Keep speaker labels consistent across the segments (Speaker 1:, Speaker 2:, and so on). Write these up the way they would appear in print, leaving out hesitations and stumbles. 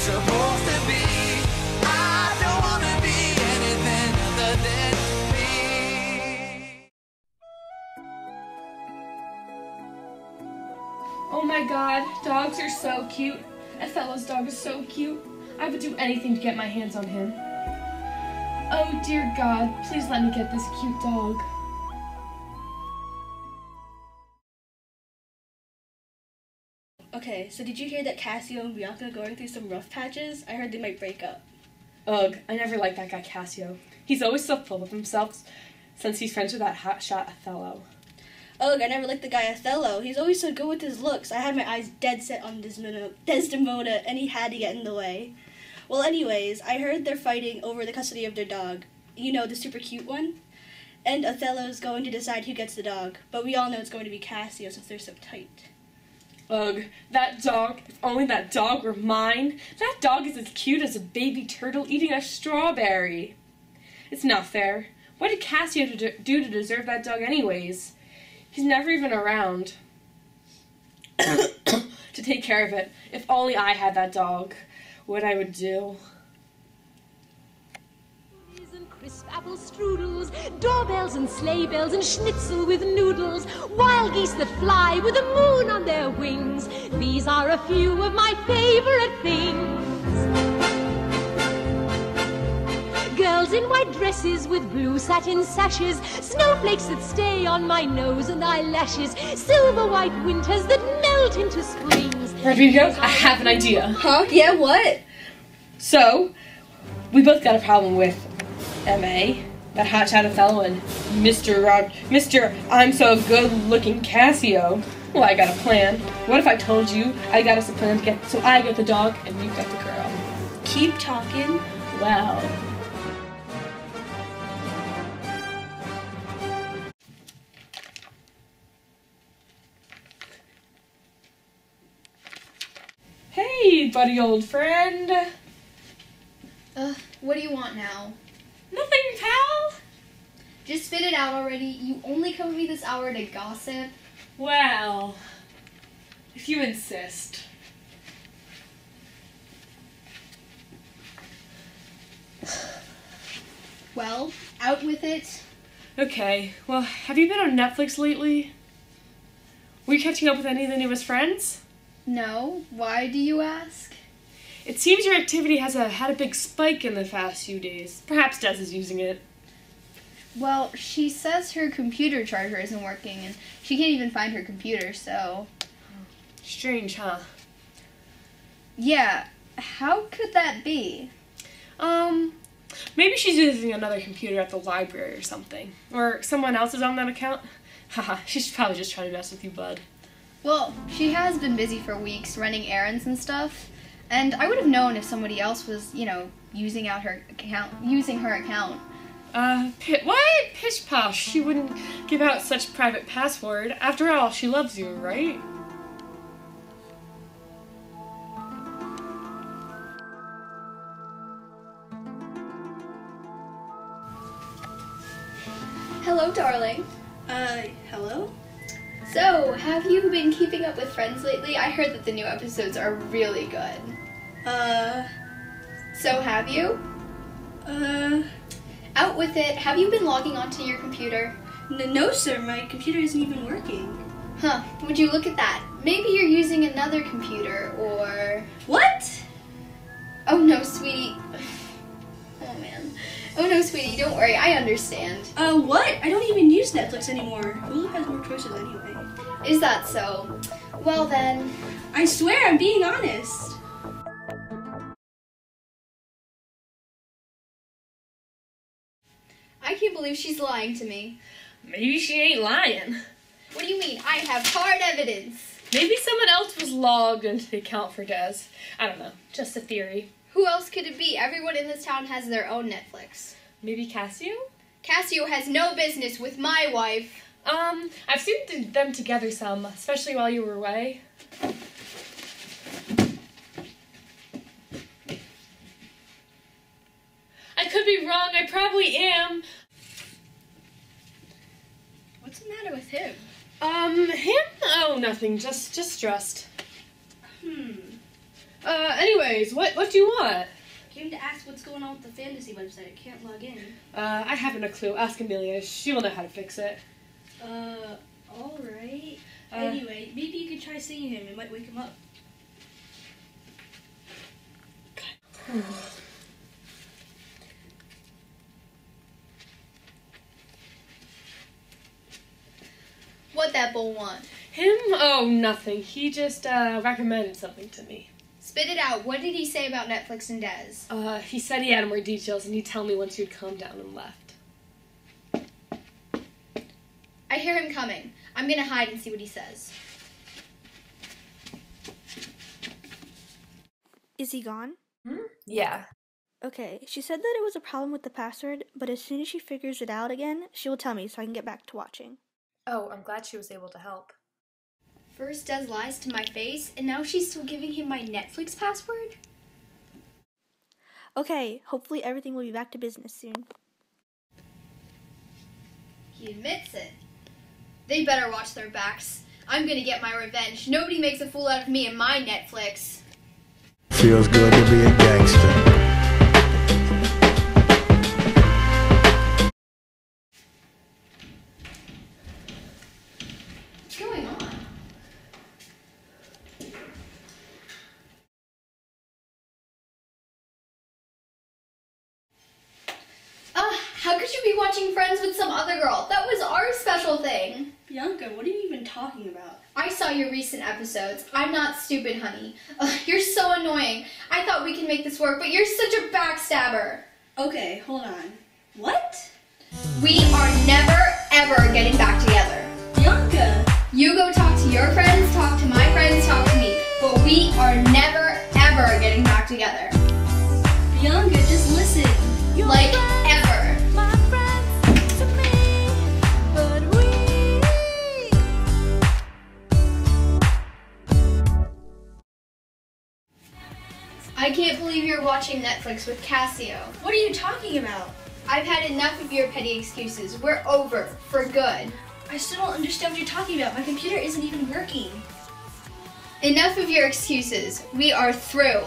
Speaker 1: supposed to be. I don't wanna be anything other than me.
Speaker 2: Oh my god, dogs are so cute. Othello's dog is so cute. I would do anything to get my hands on him. Oh dear God, please let me get this cute dog.
Speaker 3: Okay, so did you hear that Cassio and Bianca are going through some rough patches? I heard they might break up.
Speaker 2: Ugh, I never liked that guy Cassio. He's always so full of himself since he's friends with that hotshot Othello.
Speaker 3: Ugh, I never liked the guy Othello. He's always so good with his looks. I had my eyes dead set on Desdemona, and he had to get in the way. Well, anyways, I heard they're fighting over the custody of their dog. You know, the super cute one? And Othello's going to decide who gets the dog. But we all know it's going to be Cassio since they're so tight.
Speaker 2: Ugh, that dog, if only that dog were mine. That dog is as cute as a baby turtle eating a strawberry. It's not fair. What did Cassio do to deserve that dog anyways? He's never even around to take care of it. If only I had that dog, what I would do.
Speaker 4: Crisp apple strudels, doorbells and sleigh bells and schnitzel with noodles, wild geese that fly with the moon on their wings. These are a few of my favorite things. Girls in white dresses with blue satin sashes, snowflakes that stay on my nose and eyelashes, silver white winters that melt into springs.
Speaker 2: Rodrigo, I have an idea.
Speaker 3: Huh? Yeah, what?
Speaker 2: So, we both got a problem with M.A., that hotshot Othello, and Mr. I'm so good-looking Cassio. Well, I got a plan. What if I told you I got us a plan to get, so I get the dog and you get the girl?
Speaker 3: Keep talking.
Speaker 2: Well. Hey, buddy old friend.
Speaker 5: What do you want now?
Speaker 2: Nothing, pal.
Speaker 5: Just spit it out already. You only come with me this hour to gossip.
Speaker 2: Well, if you insist.
Speaker 5: Well, out with it.
Speaker 2: Okay, well, have you been on Netflix lately? Were you catching up with any of the newest friends?
Speaker 5: No. Why do you ask?
Speaker 2: It seems your activity has had a big spike in the past few days. Perhaps Des is using it.
Speaker 5: Well, she says her computer charger isn't working, and she can't even find her computer, so...
Speaker 2: Strange, huh?
Speaker 5: Yeah, how could that be?
Speaker 2: Maybe she's using another computer at the library or something. Or someone else is on that account. Haha, she's probably just trying to mess with you, bud.
Speaker 5: Well, she has been busy for weeks running errands and stuff, and I would have known if somebody else was, using her account.
Speaker 2: What? Pish posh, she wouldn't give out such private password. After all, she loves you, right?
Speaker 5: Hello, darling.
Speaker 3: Hello?
Speaker 5: So, have you been keeping up with Friends lately? I heard that the new episodes are really good. So have you? Out with it. Have you been logging onto your computer?
Speaker 3: No, sir. My computer isn't even working.
Speaker 5: Huh. Would you look at that? Maybe you're using another computer, or...
Speaker 3: What?
Speaker 5: Oh, no, sweetie. Oh, man. Oh, no, sweetie. Don't worry. I understand.
Speaker 3: What? I don't even use Netflix anymore. Hulu has more choices anyway.
Speaker 5: Is that so? Well, then...
Speaker 3: I swear, I'm being honest.
Speaker 5: I can't believe she's lying to me.
Speaker 2: Maybe she ain't lying.
Speaker 5: What do you mean? I have hard evidence.
Speaker 2: Maybe someone else was logged into the account for Des. I don't know. Just a theory.
Speaker 5: Who else could it be? Everyone in this town has their own Netflix.
Speaker 2: Maybe Cassio?
Speaker 5: Cassio has no business with my wife.
Speaker 2: I've seen them together some, especially while you were away. I could be wrong. I probably am.
Speaker 5: What's the matter with him?
Speaker 2: Him? Oh, nothing. Just stressed.
Speaker 5: Anyway,
Speaker 2: Anyways, what do you want?
Speaker 3: Came to ask what's going on with the fantasy website. I can't log in.
Speaker 2: I haven't a clue. Ask Amelia. She will know how to fix it.
Speaker 3: Alright. Anyway, maybe you could try singing him. It might wake him up.
Speaker 5: What that bull want?
Speaker 2: Him? Oh, nothing. He just recommended something to me.
Speaker 5: Spit it out. What did he say about Netflix and Des?
Speaker 2: He said he had more details and he'd tell me once you'd calmed down and left.
Speaker 5: I hear him coming. I'm gonna hide and see what he says.
Speaker 3: Is he gone?
Speaker 2: Yeah.
Speaker 3: Okay, she said that it was a problem with the password, but as soon as she figures it out again, she will tell me so I can get back to watching.
Speaker 2: Oh, I'm glad she was able to help.
Speaker 5: First Des lies to my face, and now she's still giving him my Netflix password?
Speaker 3: Okay, hopefully everything will be back to business soon.
Speaker 5: He admits it. They better watch their backs. I'm gonna get my revenge. Nobody makes a fool out of me and my Netflix.
Speaker 6: Feels good to be a gangster.
Speaker 5: What's going on? How could you be watching Friends with some other girl? That was our special thing.
Speaker 3: Bianca, what are you even talking about?
Speaker 5: I saw your recent episodes. I'm not stupid, honey. Ugh, you're so annoying. I thought we could make this work, but you're such a backstabber.
Speaker 3: Okay, hold on. What?
Speaker 5: We are never, ever getting back together.
Speaker 3: Bianca!
Speaker 5: You go talk to your friends, talk to my friends, talk to me. But we are never, ever getting back together.
Speaker 3: Bianca, just listen.
Speaker 5: Like, ever. I can't believe you're watching Netflix with Casio.
Speaker 3: What are you talking about?
Speaker 5: I've had enough of your petty excuses. We're over, for good.
Speaker 3: I still don't understand what you're talking about. My computer isn't even working.
Speaker 5: Enough of your excuses. We are through.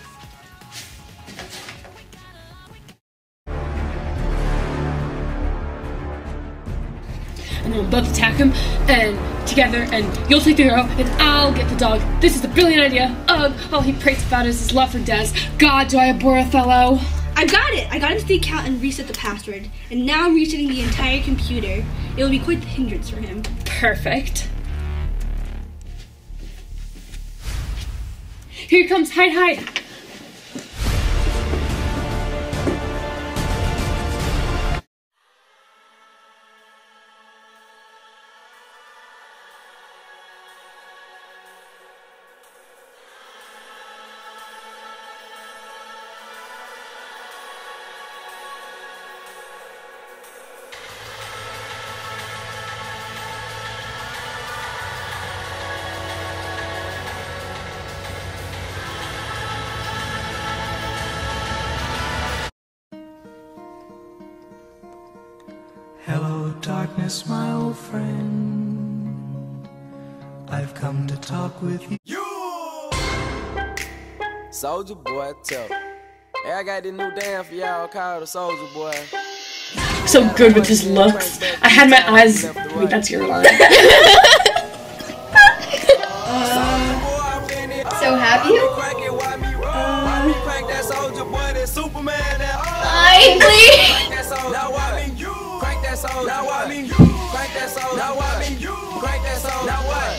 Speaker 2: And then we'll both attack him, and together, and you'll take the girl, and I'll get the dog. This is a brilliant idea. Ugh, all he prates about is his love for Des. God, do I abhor Othello.
Speaker 3: I got it! I got into the account and reset the password. And now I'm resetting the entire computer. It will be quite the hindrance for him.
Speaker 2: Perfect. Here he comes. Hide, hide.
Speaker 1: Hello, darkness, my old friend. I've come to talk with you.
Speaker 7: Soldier Boy, tell them. Hey, I got this new dance for y'all called the Soldier Boy.
Speaker 2: So good with his looks. I had my eyes. Wait, that's your line.
Speaker 5: So have you? I please.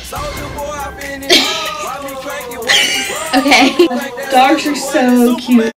Speaker 5: Okay.
Speaker 2: Dogs are so cute.